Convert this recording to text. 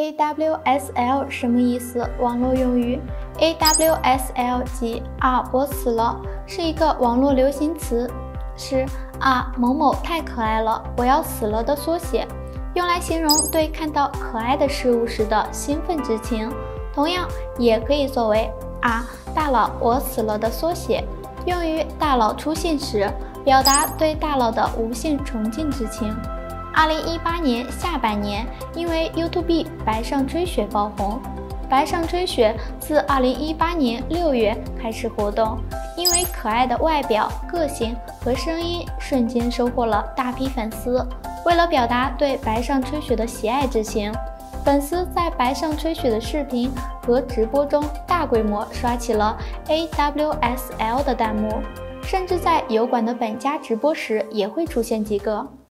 AWSL 什么意思？网络用语。AWSL 即我死了，是一个网络流行词，是某某太可爱了，我要死了的缩写，用来形容对看到可爱的事物时的兴奋之情。同样也可以作为大佬我死了的缩写，用于大佬出现时，表达对大佬的无限崇敬之情。2018年下半年，因为 YouTube 白上吹雪爆红。白上吹雪自2018年6月开始活动，因为可爱的外表、个性和声音，瞬间收获了大批粉丝。为了表达对白上吹雪的喜爱之情，粉丝在白上吹雪的视频和直播中大规模刷起了 AWSL 的弹幕，甚至在油管的本家直播时也会出现几个。